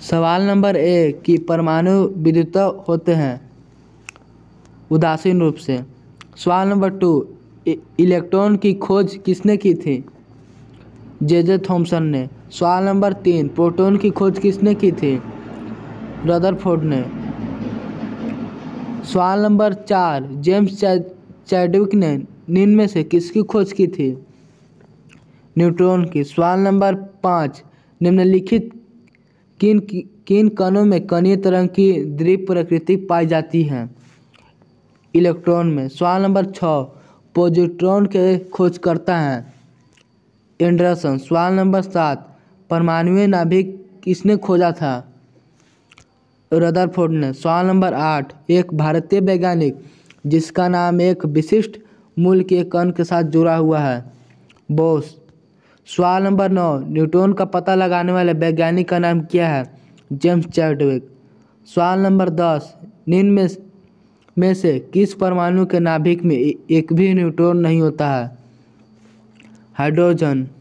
सवाल number A कि परमाणु विद्युत होते हैं उदासीन रूप से। सवाल नंबर 2, इलेक्ट्रॉन की खोज किसने की थी? जे थॉमसन ने। सवाल नंबर 3, प्रोटॉन की खोज किसने की थी? रदरफोर्ड ने। सवाल नंबर 4, जेम्स चैडविक ने निम्न में से किसकी खोज की थी? न्यूट्रॉन की। सवाल नंबर 5, निम्नलिखित किन कणों में कणीय तरंग की द्विप प्रकृति पाई जाती है? इलेक्ट्रॉन में। सवाल नंबर 6, पॉजिट्रॉन के खोजकर्ता हैं एंडरसन। सवाल नंबर 7, परमाणुीय नाभिक किसने खोजा था? रदरफोर्ड ने। सवाल नंबर 8, एक भारतीय वैज्ञानिक जिसका नाम एक विशिष्ट मूल के कण के साथ जुड़ा हुआ है। बोस। सवाल नंबर 9, न्यूट्रॉन का पता लगाने वाले वैज्ञानिक का नाम क्या है? James Chadwick. सवाल नंबर 10, निम्न में से किस परमाणु के नाभिक में एक भी न्यूट्रॉन नहीं होता है? हाइड्रोजन।